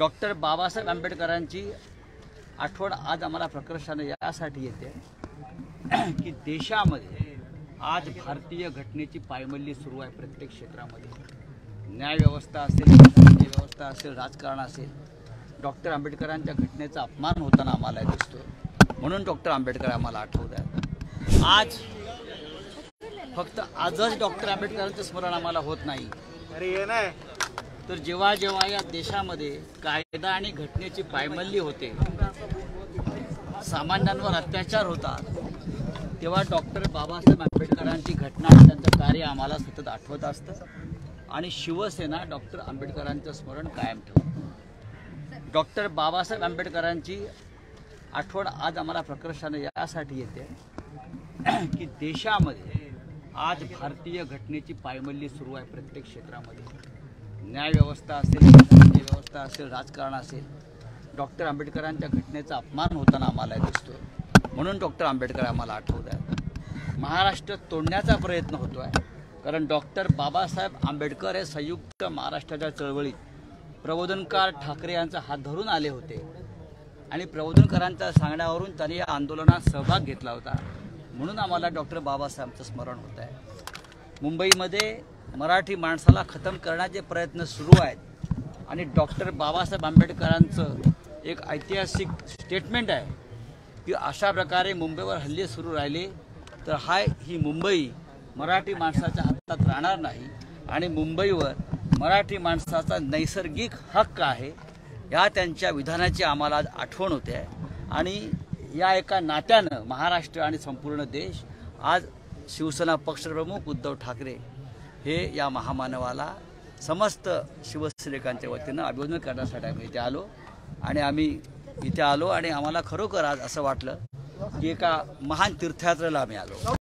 Doctor Babasaheb आंबेडकरांची आठवण आज आम्हाला प्रकर्षाने यासाठी येते की देशामध्ये आज भारतीय घटनेची पायमल्ली सुरू आहे। प्रत्येक क्षेत्रामध्ये न्यायव्यवस्था असेल, राजकीय व्यवस्था असेल, राजकारण असेल, डॉक्टर आंबेडकरांच्या घटनेचा अपमान होताना आम्हाला दिसतो। म्हणून डॉक्टर आंबेडकर आम्हाला आठवतात। आज फक्त आजच डॉक्टर आंबेडकरांचं स्मरण आम्हाला होत नाही, तर जेव्हा जेव्हा या देशामध्ये कायदा आणि घटनेची पायमल्ली होते, सामान्यांवर अत्याचार होतात, तेव्हा डॉक्टर बाबासाहेब आंबेडकरांची घटना आणि त्यांचं कार्य आम्हाला सतत आठवत असतं आणि शिवसेना डॉक्टर आंबेडकरांचं स्मरण कायम ठेवते। डॉक्टर बाबासाहेब आंबेडकरांची आठवण आज आम्हाला प्रकर्षाने यासाठी येते की देशामध्ये आज भारतीय घटनेची पायमल्ली सुरू आहे। प्रत्येक क्षेत्रामध्ये न्यायव्यवस्था असेल, राजकीय व्यवस्था असेल, राजकारण असेल, डॉक्टर आंबेडकरांच्या घटनेचा अपमान होताना आम्हाला दिसतो। म्हणून डॉक्टर आंबेडकर आम्हाला आठवतात। महाराष्ट्र तोडण्याचा प्रयत्न होतो आहे, कारण डॉक्टर बाबासाहेब आंबेडकर हे संयुक्त महाराष्ट्राच्या चळवळीत प्रबोधनकार ठाकरे यांचा हात धरून आले होते आणि प्रबोधनकारांच्या सांगण्यावरून त्यांनी या आंदोलनात सहभाग घेतला होता। म्हणून आम्हाला डॉक्टर बाबासाहेबांचं स्मरण होत आहे। मुंबईमध्ये मराठी माणसाला खतम करण्याचे प्रयत्न सुरू आहेत आणि डॉक्टर बाबासाहेब आंबेडकरांचं एक ऐतिहासिक स्टेटमेंट आहे की अशा प्रकारे मुंबईवर हल्ले सुरू राहिले तर ही मुंबई मराठी माणसाच्या हातात राहणार नाही आणि मुंबईवर मराठी माणसाचा नैसर्गिक हक्क आहे। या त्यांच्या विधानाची आम्हाला आज आठवण होते आहे आणि या एका नात्यानं महाराष्ट्र आणि संपूर्ण देश आज शिवसेना पक्षप्रमुख उद्धव ठाकरे हे या महामानवाला समस्त शिवसैनिकांच्या वतीनं अभिवादन करण्यासाठी आम्ही इथे आलो आणि आम्हाला खरोखर आज असं वाटलं की एका महान तीर्थयात्रेला आम्ही आलो।